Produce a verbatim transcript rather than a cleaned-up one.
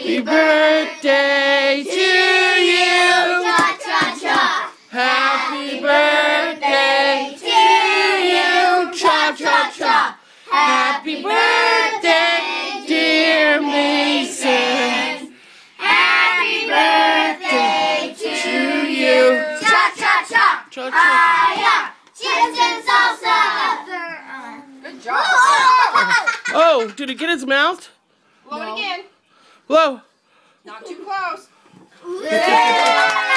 Happy birthday to you. Cha-cha-cha. Happy birthday to you. Cha-cha-cha. Happy birthday, dear Mason. Happy birthday to you. Cha-cha-cha. Cha-cha. Hi-ya. Chips and salsa. Good job. Oh, did it get his mouth? Blow it again. Blow. Not too close. Yeah.